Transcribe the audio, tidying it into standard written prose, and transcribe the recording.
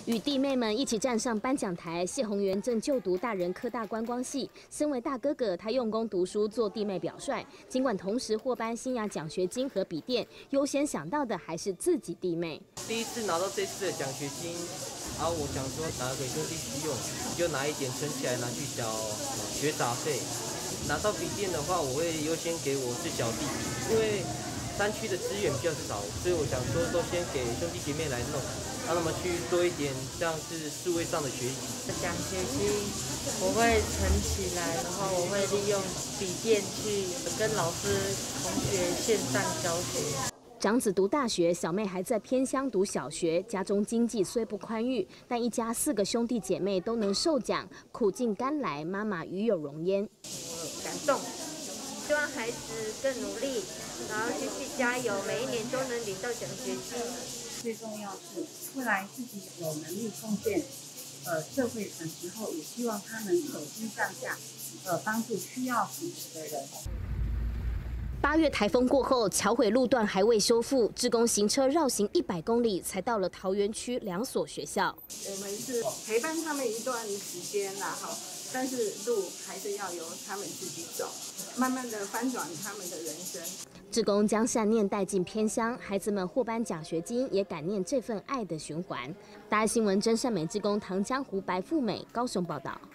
与弟妹们一起站上颁奖台，谢宏源正就读大人科大观光系。身为大哥哥，他用功读书，做弟妹表率。尽管同时获颁新雅奖学金和笔电，优先想到的还是自己弟妹。 第一次拿到这次的奖学金，然后我想说拿给兄弟去用，就拿一点存起来拿去缴学杂费。拿到笔电的话，我会优先给我最小弟弟，因为山区的资源比较少，所以我想说都先给兄弟姐妹来弄。 让他们去多一点，像是数位上的学习。 奖学金我会存起来，然后我会利用笔电去跟老师、同学线上教学。 长子读大学，小妹还在偏乡读小学，家中经济虽不宽裕，但一家4个兄弟姐妹都能受奖，苦尽甘来，妈妈与有荣焉。 我感动，希望孩子更努力，然后继续加油，每一年都能领到奖学金。 最重要是未来自己有能力贡献，社会的时候，也希望他们手心向下，帮助需要扶持的人。 8月台风过后，桥毁路段还未修复，志工行车绕行100公里，才到了桃园区2所学校。 我们是陪伴他们一段时间啦，哈，但是路还是要由他们自己走，慢慢的翻转他们的人生。 志工将善念带进偏乡，孩子们获颁奖学金，也感念这份爱的循环。大爱新闻真善美志工唐江湖白富美高雄报道。